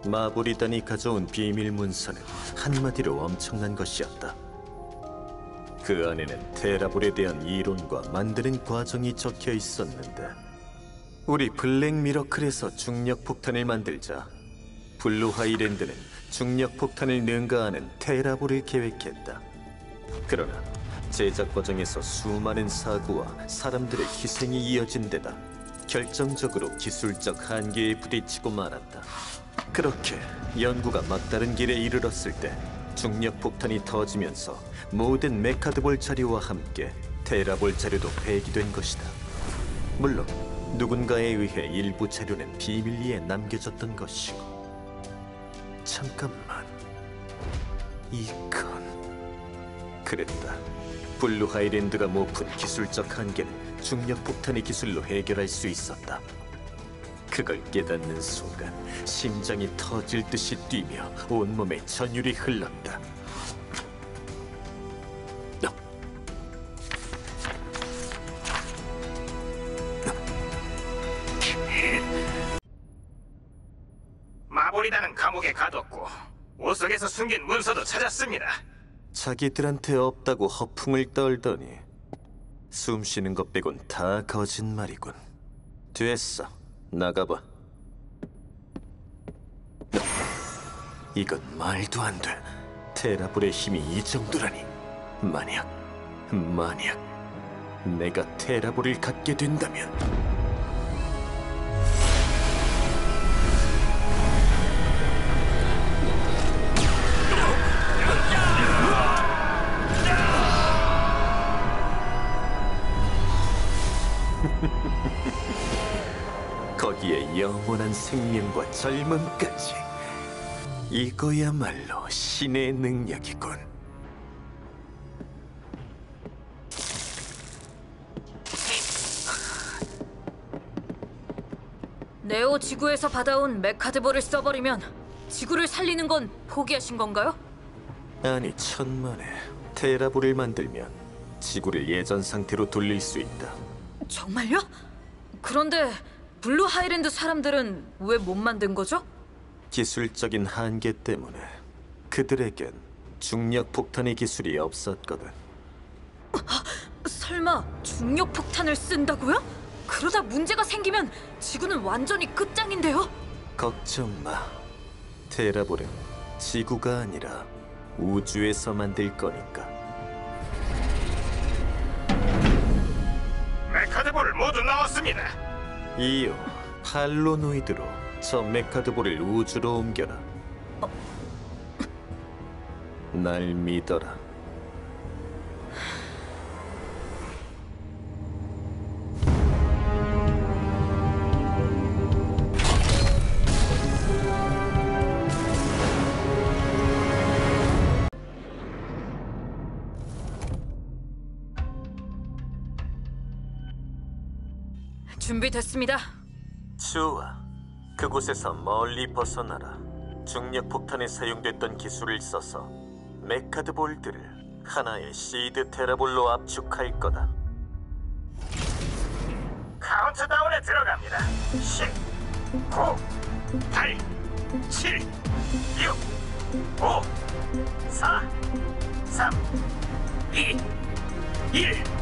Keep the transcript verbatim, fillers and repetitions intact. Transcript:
마보리단이 가져온 비밀 문서는 한마디로 엄청난 것이었다. 그 안에는 테라볼에 대한 이론과 만드는 과정이 적혀 있었는데, 우리 블랙 미러클에서 중력 폭탄을 만들자 블루 하이랜드는 중력 폭탄을 능가하는 테라볼을 계획했다. 그러나 제작 과정에서 수많은 사고와 사람들의 희생이 이어진 데다 결정적으로 기술적 한계에 부딪히고 말았다. 그렇게 연구가 막다른 길에 이르렀을 때 중력 폭탄이 터지면서 모든 메카드볼 자료와 함께 테라볼 자료도 폐기된 것이다. 물론 누군가에 의해 일부 자료는 비밀리에 남겨졌던 것이고. 잠깐만, 이건... 그랬다. 블루 하이랜드가 못 푼 기술적 한계는 중력 폭탄의 기술로 해결할 수 있었다. 그걸 깨닫는 순간 심장이 터질 듯이 뛰며 온몸에 전율이 흘렀다. 마보리단은 감옥에 가뒀고 옷속에서 숨긴 문서도 찾았습니다. 자기들한테 없다고 허풍을 떨더니 숨 쉬는 것 빼곤 다 거짓말이군. 됐어, 나가봐. 이건 말도 안 돼. 테라볼의 힘이 이 정도라니. 만약, 만약 내가 테라볼을 갖게 된다면... 거기에 영원한 생명과 젊음까지. 이거야말로 신의 능력이군. 네오 지구에서 받아온 메카드볼을 써버리면 지구를 살리는 건 포기하신 건가요? 아니, 천만에 테라볼을 만들면 지구를 예전 상태로 돌릴 수 있다. 정말요? 그런데 블루 하이랜드 사람들은 왜 못 만든 거죠? 기술적인 한계 때문에 그들에겐 중력 폭탄의 기술이 없었거든. 설마 중력 폭탄을 쓴다고요? 그러다 문제가 생기면 지구는 완전히 끝장인데요? 걱정 마. 테라볼은 지구가 아니라 우주에서 만들 거니까. 메카드볼을 모두 넣었습니다. 이어 팔로노이드로 저 메카드볼을 우주로 옮겨라. 어? 날 믿어라. 준비됐습니다. 좋아. 그곳에서 멀리 벗어나라. 중력 폭탄에 사용됐던 기술을 써서 메카드볼들을 하나의 시드 테라볼로 압축할 거다. 카운트다운에 들어갑니다. 십, 구, 팔, 칠, 육, 오, 사, 삼, 이, 일.